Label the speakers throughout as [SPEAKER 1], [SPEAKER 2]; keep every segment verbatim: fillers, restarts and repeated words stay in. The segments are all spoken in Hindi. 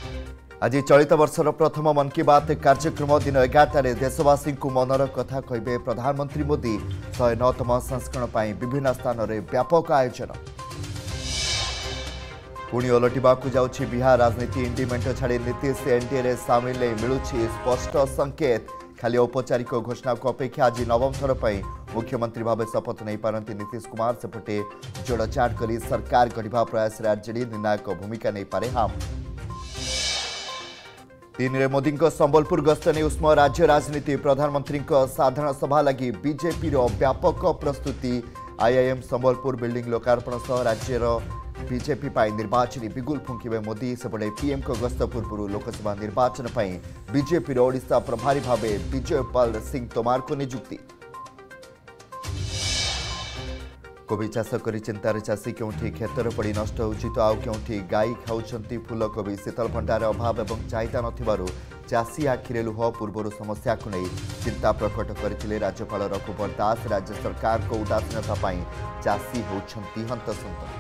[SPEAKER 1] आज चलित वर्षर प्रथम मन की बात कार्यक्रम दिन एगारटे देशवासी को मनर कथा कहे प्रधानमंत्री मोदी शहे नौतम संस्करण पर विभिन्न स्थान में व्यापक आयोजन। पुणी ओलटिबा जाऊँगी बिहार राजनीति इंडी मेंट छाड़ी नीतीश एनडीए रे सामिल मिलूँ स्पष्ट संकेत। खाली औपचारिक घोषणा को अपेक्षा आज नवम थर पर मुख्यमंत्री भाव शपथ नहीं पारती नीतीश कुमार सेपटे जोड़चाट कर सरकार गढ़ा प्रयास आरजेडी निर्णायक भूमिका नहीं पारे हाम। तीन रे मोदी संबलपुर गस्त नहीं उष्म राज्य राजनीति प्रधानमंत्री साधारण सभा लगी बीजेपी व्यापक प्रस्तुति। आईआईएम संबलपुर बिल्डिंग लोकार्पण सह राज्यर बीजेपी पाई निर्वाचन बिगुल फुंकिबे मोदी सेपटे पीएम को गस्त पूर्व लोकसभा निर्वाचन पर बीजेपी ओडिशा प्रभारी भाव विजय पाल सिंह तोमार को नियुक्ति। कोबी चाष कर चिंतार चाषी क्योंठी खेतर पड़ी नष्ट होउछि तो आउ क्योंठी गाई खाउछंती फूलकोबी शीतल भंडार अभाव एवं चाहिदा नथिबारु चाषी आखिरे लुह पूर्व समस्या को नहीं चिंता प्रकट करथिले राज्यपाल रघुवर दास। राज्य सरकार को उदासीनता पाई चाषी होउछंती हंतसंत।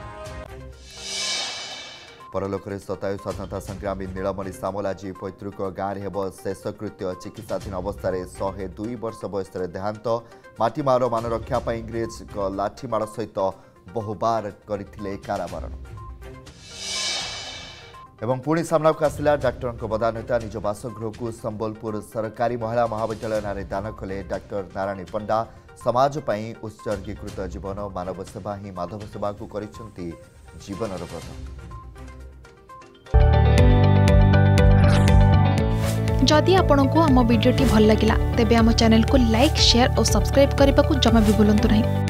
[SPEAKER 1] परलोकरे शतायु स्वतंत्रता संग्रामी नीलमणि सामल आज पैतृक गाँव हेब शेषकृत्य। चिकित्साधीन अवस्था शहे दुई वर्ष बयस देहांत। माटीमार मान रक्षा इंग्रेज लाठीमाड़ सहित बहुबार करथिले काराबारण। एवं पुणी सामना को आसिला डाक्टर बदान्यता निज बासगृह को संबलपुर सरकारी महिला महाविद्यालय नारे दान कले डाक्टर नारायणी पंडा। समाज पई उत्सर्गीकृत जीवन मानव सेवा ही माधव सेवा को करिसेंती जीवनर व्रत।
[SPEAKER 2] जदि आपंक आम भिडी भल लगा तेब आम चैनल को लाइक शेयर और सब्सक्राइब करने को जमा भी भूलु नहीं।